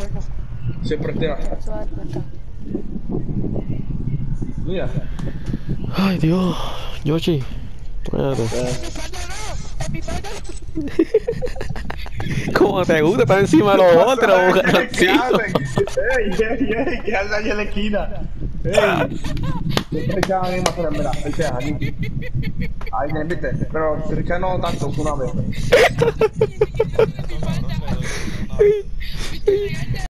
Siempre te No se va a dar cuenta. Mira. Ay, Dios. Yoshi. Espérate. ¿Cómo te gusta estar encima de los otros, ¿Qué garrancito? hacen? ¡Ey! ¿Qué hacen allá en la esquina? ¡Ey! Siempre echaban ahí más mira, echaban aquí. Ahí, viste, pero se echaban no tanto una vez. Ay,